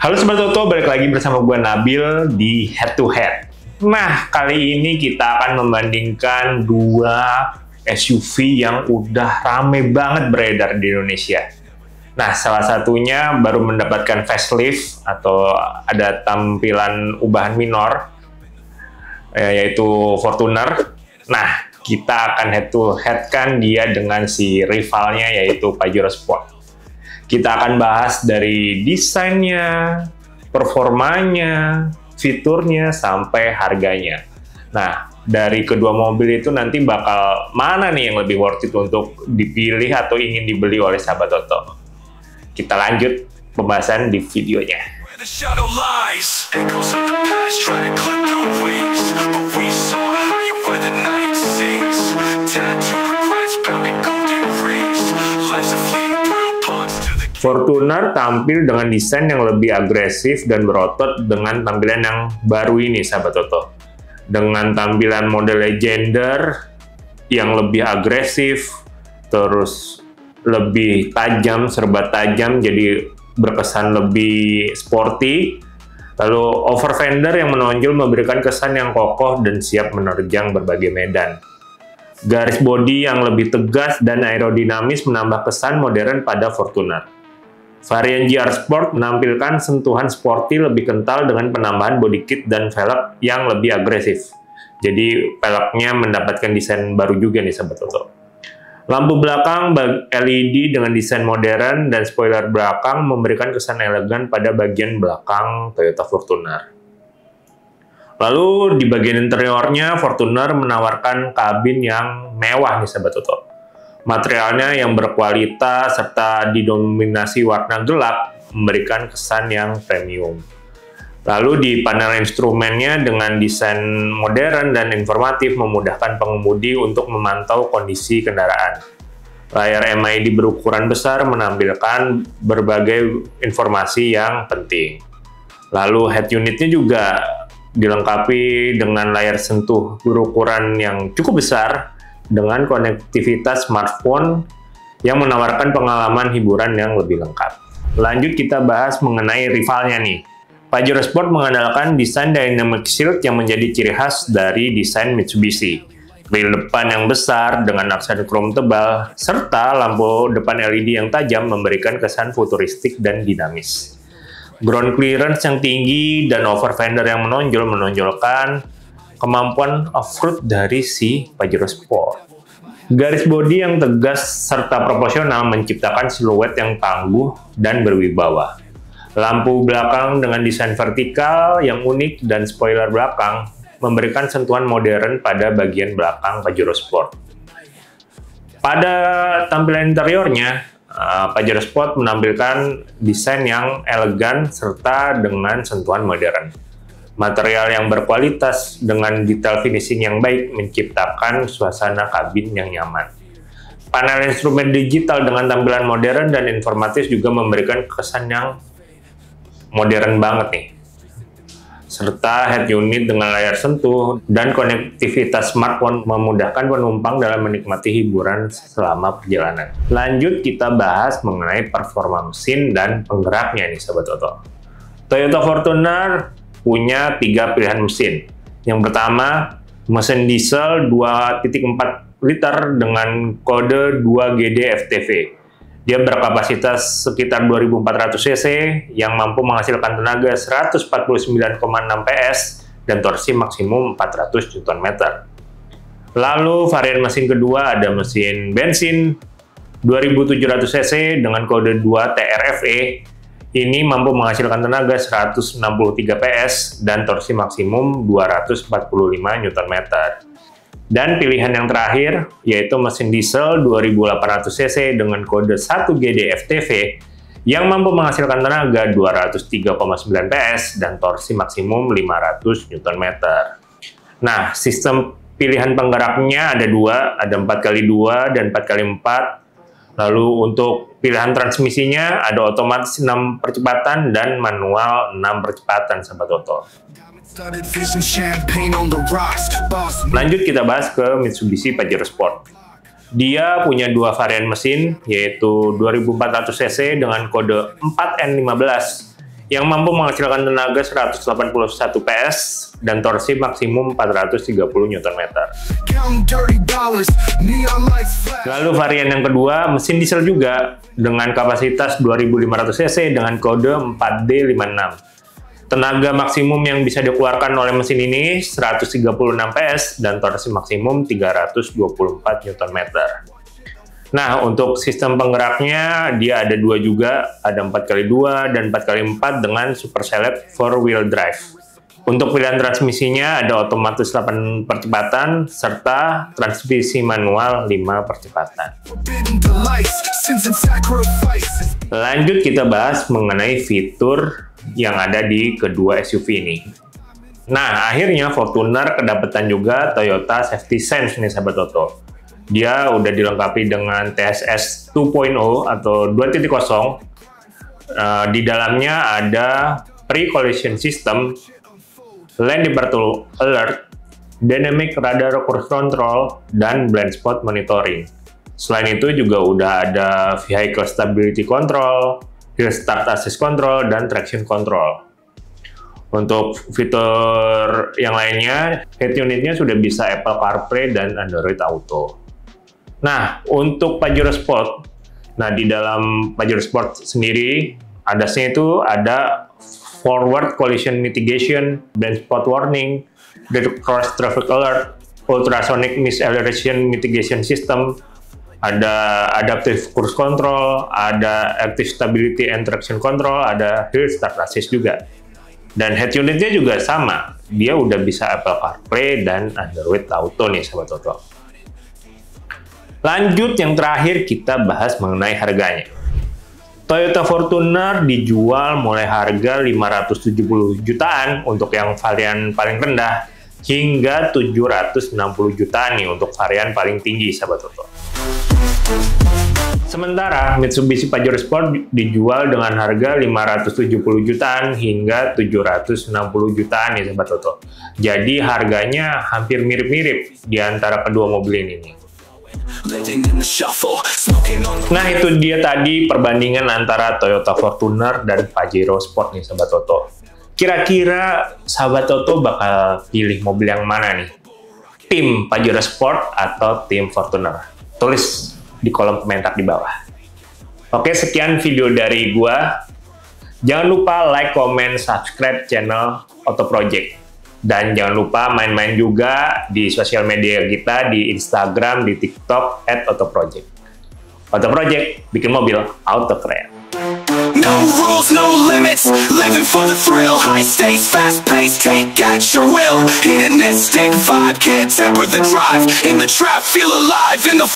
Halo Sobat Toto, balik lagi bersama gue Nabil di Head to Head. Nah, kali ini kita akan membandingkan dua SUV yang udah rame banget beredar di Indonesia. Nah, salah satunya baru mendapatkan facelift atau ada tampilan ubahan minor, yaitu Fortuner. Nah, kita akan head to head kan dia dengan si rivalnya yaitu Pajero Sport. Kita akan bahas dari desainnya, performanya, fiturnya, sampai harganya. Nah, dari kedua mobil itu nanti bakal mana nih yang lebih worth it untuk dipilih atau ingin dibeli oleh sahabat Toto. Kita lanjut pembahasan di videonya. Fortuner tampil dengan desain yang lebih agresif dan berotot dengan tampilan yang baru ini, sahabat Toto. Dengan tampilan model Legender yang lebih agresif, terus lebih tajam, serba tajam, jadi berkesan lebih sporty. Lalu over fender yang menonjol memberikan kesan yang kokoh dan siap menerjang berbagai medan. Garis bodi yang lebih tegas dan aerodinamis menambah kesan modern pada Fortuner. Varian GR Sport menampilkan sentuhan sporty lebih kental dengan penambahan body kit dan velg yang lebih agresif. Jadi velgnya mendapatkan desain baru juga nih sahabat Toto. Lampu belakang LED dengan desain modern dan spoiler belakang memberikan kesan elegan pada bagian belakang Toyota Fortuner. Lalu di bagian interiornya Fortuner menawarkan kabin yang mewah nih sahabat Toto. Materialnya yang berkualitas serta didominasi warna gelap memberikan kesan yang premium. Lalu di panel instrumennya dengan desain modern dan informatif memudahkan pengemudi untuk memantau kondisi kendaraan. Layar MID berukuran besar menampilkan berbagai informasi yang penting. Lalu head unitnya juga dilengkapi dengan layar sentuh berukuran yang cukup besar dengan konektivitas smartphone yang menawarkan pengalaman hiburan yang lebih lengkap. Lanjut kita bahas mengenai rivalnya nih. Pajero Sport mengandalkan desain Dynamic Shield yang menjadi ciri khas dari desain Mitsubishi. Grill depan yang besar dengan aksen krom tebal, serta lampu depan LED yang tajam memberikan kesan futuristik dan dinamis. Ground clearance yang tinggi dan over fender yang menonjolkan kemampuan off-road dari si Pajero Sport. Garis bodi yang tegas serta proporsional menciptakan siluet yang tangguh dan berwibawa. Lampu belakang dengan desain vertikal yang unik dan spoiler belakang memberikan sentuhan modern pada bagian belakang Pajero Sport. Pada tampilan interiornya, Pajero Sport menampilkan desain yang elegan serta dengan sentuhan modern. Material yang berkualitas dengan detail finishing yang baik menciptakan suasana kabin yang nyaman. Panel instrumen digital dengan tampilan modern dan informatif juga memberikan kesan yang modern banget nih. Serta head unit dengan layar sentuh dan konektivitas smartphone memudahkan penumpang dalam menikmati hiburan selama perjalanan. Lanjut kita bahas mengenai performa mesin dan penggeraknya nih sahabat Toto. Toyota Fortuner punya 3 pilihan mesin. Yang pertama, mesin diesel 2.4 liter dengan kode 2GD FTV. Dia berkapasitas sekitar 2400 cc yang mampu menghasilkan tenaga 149,6 PS dan torsi maksimum 400 Nm. Lalu varian mesin kedua ada mesin bensin 2700 cc dengan kode 2 TRFE. Ini mampu menghasilkan tenaga 163 PS dan torsi maksimum 245 Nm. Dan pilihan yang terakhir yaitu mesin diesel 2800 cc dengan kode 1GD FTV yang mampu menghasilkan tenaga 203,9 PS dan torsi maksimum 500 Nm. Nah, sistem pilihan penggeraknya ada dua, ada 4x2 dan 4x4. Lalu untuk pilihan transmisinya ada otomatis 6 percepatan dan manual 6 percepatan sahabat Toto. Lanjut kita bahas ke Mitsubishi Pajero Sport. Dia punya dua varian mesin, yaitu 2400 cc dengan kode 4N15 yang mampu menghasilkan tenaga 181 PS dan torsi maksimum 430 Nm. Lalu varian yang kedua, mesin diesel juga dengan kapasitas 2500 cc dengan kode 4D56. Tenaga maksimum yang bisa dikeluarkan oleh mesin ini 136 PS dan torsi maksimum 324 Nm. Nah, untuk sistem penggeraknya dia ada dua juga, ada 4x2 dan 4x4 dengan super select 4-wheel drive. Untuk pilihan transmisinya ada otomatis 8 percepatan serta transmisi manual 5 percepatan. Lanjut kita bahas mengenai fitur yang ada di kedua SUV ini. Nah, akhirnya Fortuner kedapatan juga Toyota Safety Sense nih sahabat Toto. Dia udah dilengkapi dengan TSS 2.0 atau 2.0. Di dalamnya ada pre-collision system, lane departure alert, dynamic radar cruise control, dan blind spot monitoring. Selain itu juga udah ada vehicle stability control, hill start assist control, dan traction control. Untuk fitur yang lainnya, head unitnya sudah bisa Apple CarPlay dan Android Auto. Nah, untuk Pajero Sport, di dalam Pajero Sport sendiri, ADAS-nya itu ada forward collision mitigation, blind spot warning, cross traffic alert, ultrasonic misacceleration mitigation system, ada adaptive cruise control, ada active stability and traction control, ada hill start assist juga. Dan head unitnya juga sama, dia udah bisa Apple CarPlay dan Android Auto nih sahabat Toto. Lanjut yang terakhir kita bahas mengenai harganya. Toyota Fortuner dijual mulai harga 570 jutaan untuk yang varian paling rendah hingga 760 jutaan nih untuk varian paling tinggi sahabat Toto. Sementara Mitsubishi Pajero Sport dijual dengan harga 570 jutaan hingga 760 jutaan nih sahabat Toto. Jadi harganya hampir mirip-mirip di antara kedua mobil ini nih. Nah, itu dia tadi perbandingan antara Toyota Fortuner dan Pajero Sport nih sahabat Toto. Kira-kira sahabat Toto bakal pilih mobil yang mana nih? Tim Pajero Sport atau tim Fortuner? Tulis di kolom komentar di bawah. Oke, sekian video dari gua. Jangan lupa like, comment, subscribe channel Auto Project. Dan jangan lupa main-main juga di sosial media kita, di Instagram, di TikTok, @autoproject. Auto Project, bikin mobil auto keren. No rules, no limits, living for the thrill. High stakes, fast pace, take at your will. Hedonistic vibe, can't temper the drive. In the trap, feel alive in the